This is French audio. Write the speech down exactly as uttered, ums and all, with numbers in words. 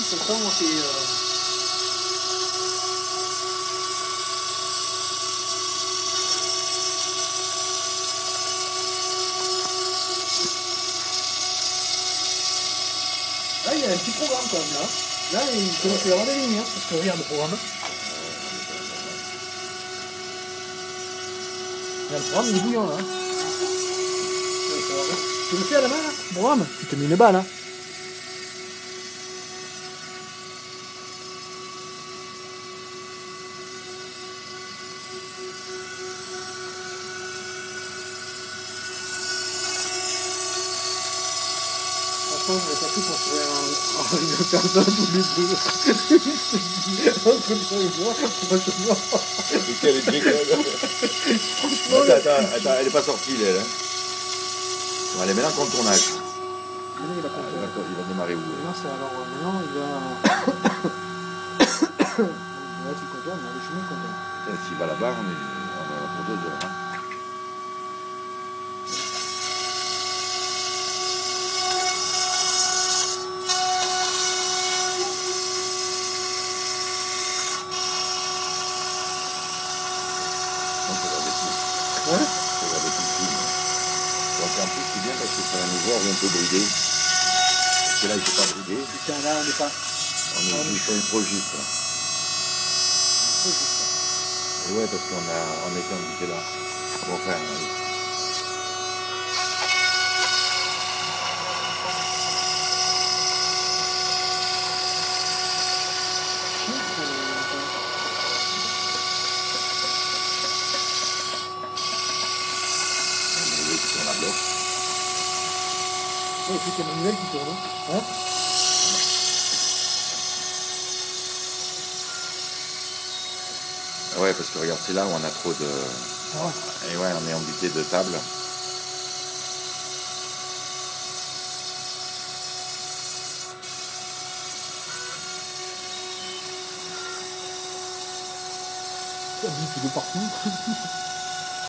pourtant, c'est... Euh... Là, il y a un petit programme quand même, là. Là, il commence à y avoir des lumières, parce que regarde le programme. Regarde le programme, il est bouillant, là. Tu le fais à la main, là, le programme? Tu te mets une balle, hein. Je vais faire tout pour trouver un, un ordinateur tous les deux. Entre toi et moi, franchement. Et quelle est franchement. Attends, attends, attends, elle n'est pas sortie, elle. Hein. Bon, elle est maintenant contre ton axe. Maintenant, il va, ah, il, va, il va démarrer où? Maintenant, c'est alors. Maintenant, il va. Là, tu contournes, là, le chemin contourne. S'il va là-bas, on est, on est pour deux heures. Hein. Ouais. Je regardais tout le film. Donc en plus c'est bien parce que ça va nous voir où on peut brider. Parce que là il ne faut pas brider. Putain là on n'est pas. On est, on est sur une trop juste là. Trop juste. Et ouais parce qu'on a on était invité là. Bon enfin. Euh, sur la bloc. Oui, c'est une manuel qui tourne. Hein? Ouais, parce que regarde, c'est là où on a trop de... Ah ouais. Et ouais, on est embêté de table. Ça dit tout de partout.